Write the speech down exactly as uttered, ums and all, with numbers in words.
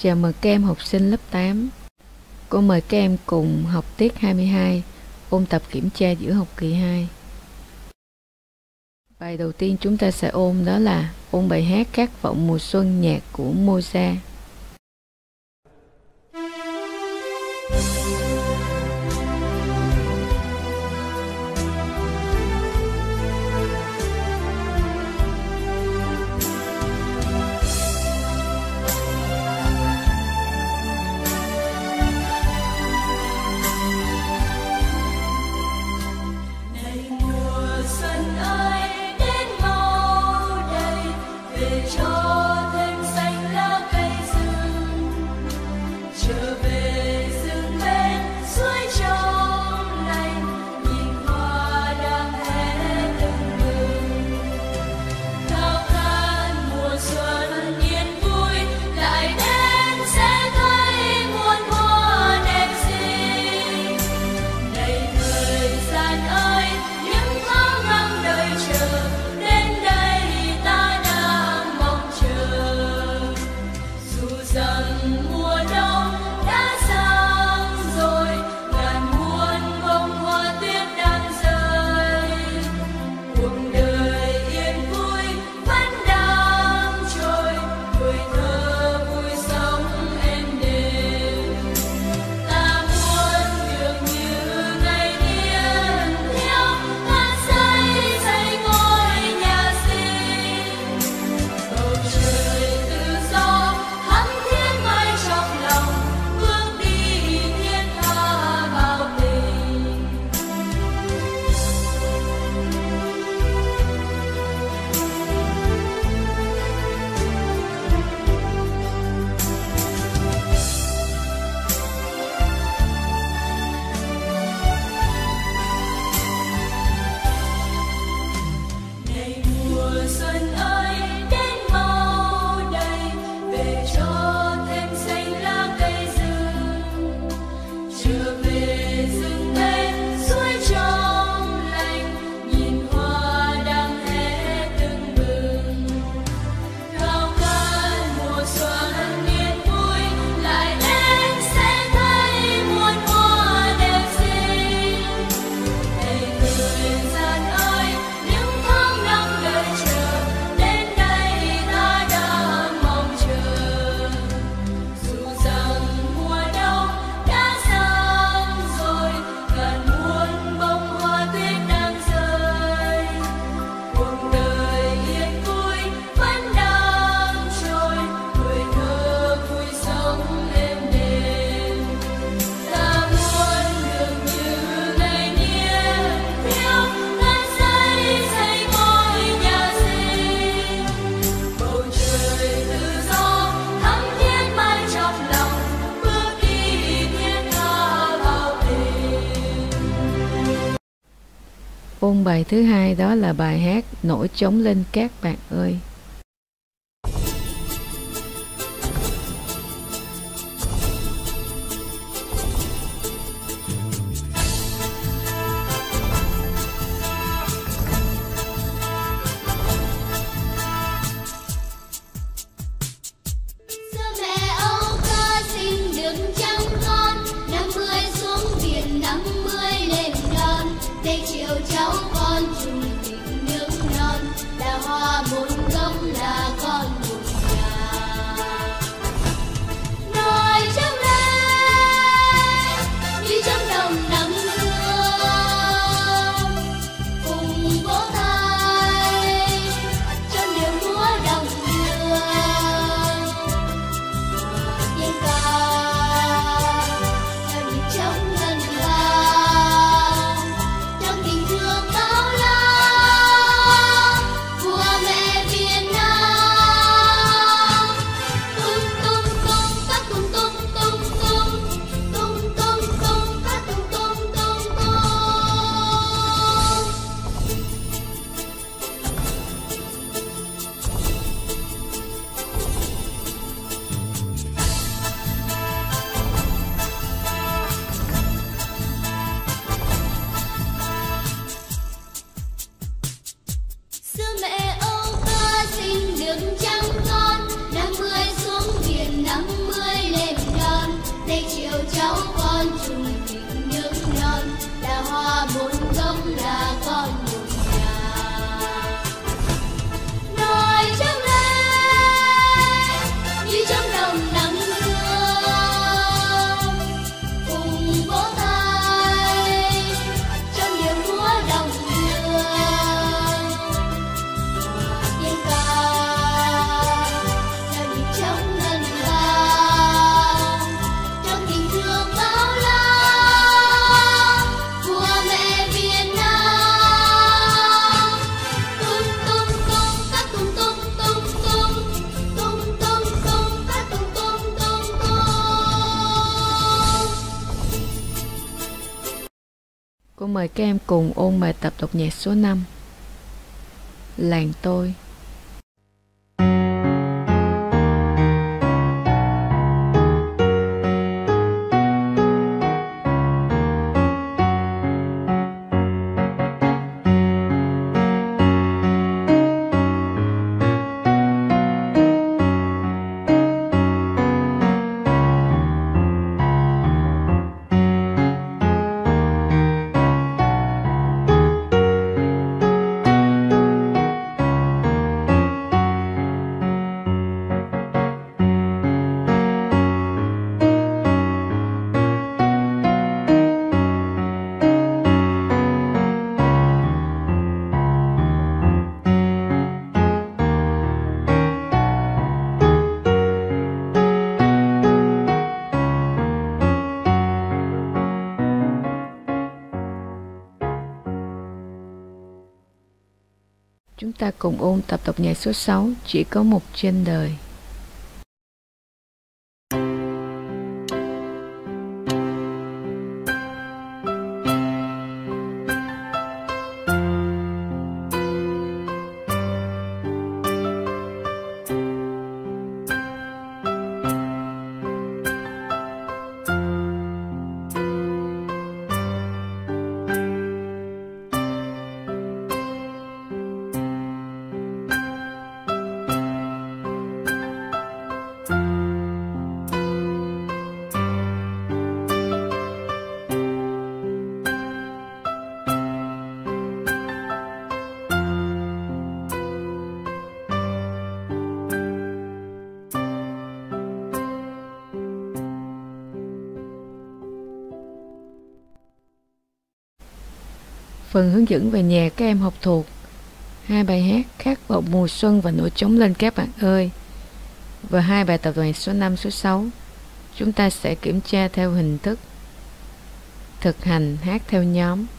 Chào mừng các em học sinh lớp tám. Cô mời các em cùng học tiết hai mươi hai, ôn tập kiểm tra giữa học kỳ hai. Bài đầu tiên chúng ta sẽ ôn đó là ôn bài hát Khát vọng mùa xuân nhạc của Mozart. Ôn bài thứ hai đó là bài hát Nổi trống lên các bạn ơi. Cháu con chung tình nước non là hoa muôn gấm Cô mời các em cùng ôn bài tập đọc nhạc số năm. Làng tôi. Chúng ta cùng ôn tập đọc nhạc số sáu, Chỉ có một trên đời. Phần hướng dẫn về nhà các em học thuộc hai bài hát Khát vọng mùa xuân và Nổi trống lên các bạn ơi, và hai bài tập đoàn số năm, số sáu. Chúng ta sẽ kiểm tra theo hình thức thực hành hát theo nhóm.